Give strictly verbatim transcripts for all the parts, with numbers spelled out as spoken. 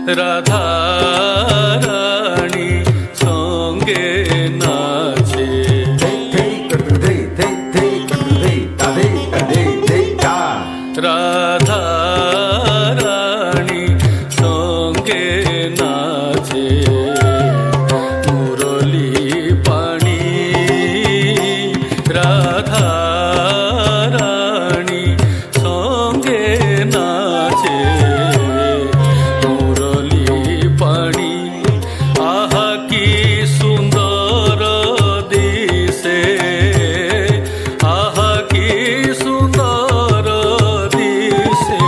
राधा रानी संगे नाचे राधा रानी संगे नाचे मुरली पानी राधा रानी संगे नाचे मुरली पानी आहा की सुंदर दिसे आहा की सुंदर दिसे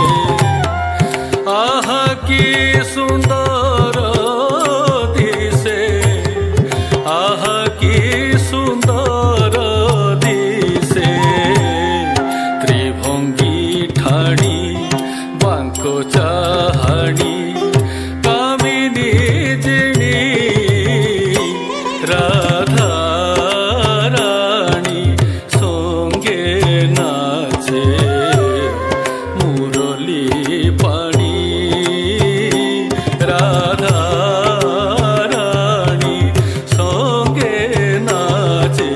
आहा की सुंदर दिसे आहा की सुंदर दिसे त्रिभंगी ठाणी बांको चाहाणी कामिनी जिणी राधा रानी संगे नाचे मुरली पानी राधा रानी संगे नाचे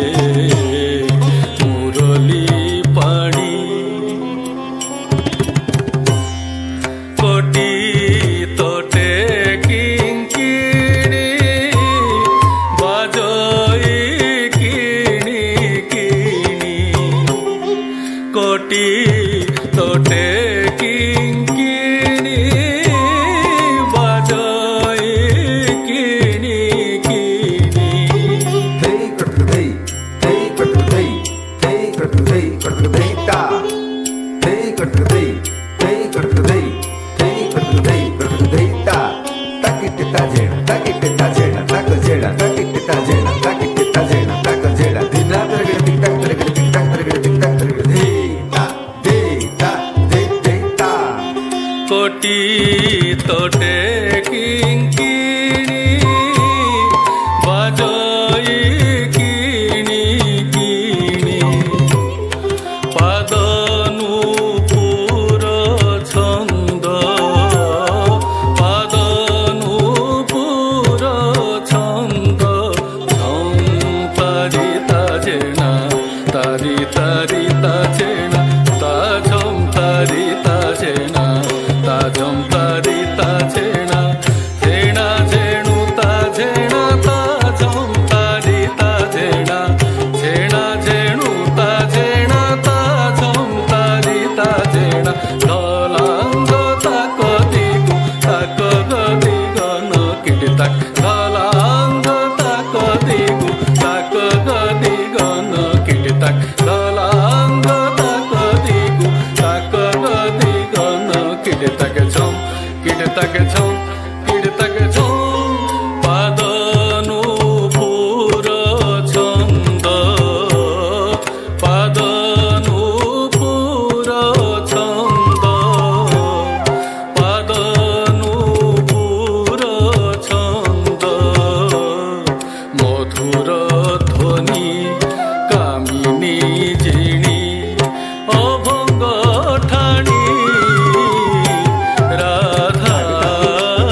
मुरली पानी कोटी तोटे किंकिणी बाजई किणी किणी कोटी तोटे किंकिणी बाजई किणी किणी कोटी तोटे किंकिणी बाजई किणी किणी पादनूपुर छंद पादनूपुर छंद झं तारी ताजेना तारी तारी ताजेना ताझं तारी ताजेना ताझं तारी ताजेना झेणा झेणू ताजेना ताझं तारी ताजेना झेणा झेणू ताजेना ताझं तारी ताजेना धलांग ताक दिगु ताक गदी गन किटिताक धलांग ताक दिगु ताक गदी गन किटिताक धलांग ताक दिगु ताक गदी गन किटिताक झम किटिताक झम किटिताक झम पादनूपुर छंद पादनूपुर छंद पादनूपुर छंद मधुर ध्वनि कामिनी जिणी अभंग ठाणी राधा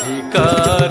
রাধিকা